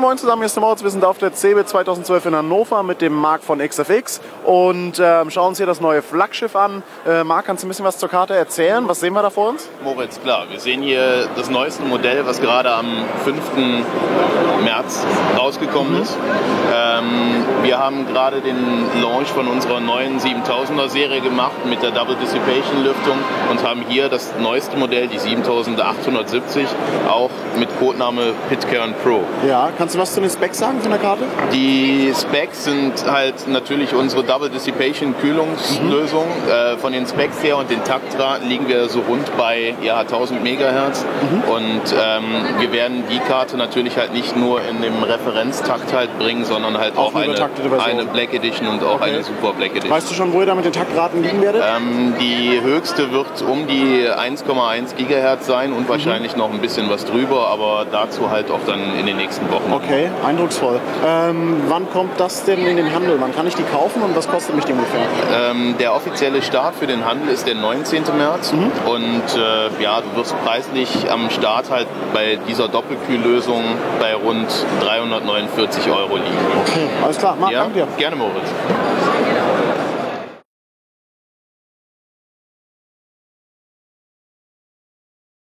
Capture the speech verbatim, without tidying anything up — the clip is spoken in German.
moin zusammen, hier ist der Moritz, wir sind auf der C E B I zweitausendzwölf in Hannover mit dem Marc von X F X und ähm, schauen uns hier das neue Flaggschiff an. Äh, Marc, kannst du ein bisschen was zur Karte erzählen? Was sehen wir da vor uns? Moritz, klar, wir sehen hier das neueste Modell, was gerade am fünften März rausgekommen mhm. ist. Ähm, wir haben gerade den Launch von unserer neuen siebentausender Serie gemacht mit der Double Dissipation Lüftung und haben hier das neueste Modell, die siebentausendachthundertsiebzig, auch mit Codename Pitcairn Pro. Ja, kannst du was zu den Specs sagen von der Karte? Die Specs sind halt natürlich unsere Double Dissipation Kühlungslösung. Mhm. Äh, von den Specs her und den Taktraten liegen wir so rund bei ja, tausend Megahertz. Mhm. Und ähm, wir werden die Karte natürlich halt nicht nur in dem Referenztakt halt bringen, sondern halt auch, auch eine, eine Black Edition und auch okay. eine Super Black Edition. Weißt du schon, wo ihr da mit den Taktraten liegen werdet? Ähm, die höchste wird um die eins Komma eins Gigahertz sein und mhm. wahrscheinlich noch ein bisschen was drüber, aber dazu halt auch dann in den nächsten Wochen. Okay, eindrucksvoll. Ähm, wann kommt das denn in den Handel? Wann kann ich die kaufen und was kostet mich die ungefähr? Ähm, der offizielle Start für den Handel ist der neunzehnten März mhm. und äh, ja, du wirst preislich am Start halt bei dieser Doppelkühllösung bei rund dreihundertneunundvierzig Euro liegen. Okay, alles klar. Marc, ja? danke dir. Gerne, Moritz.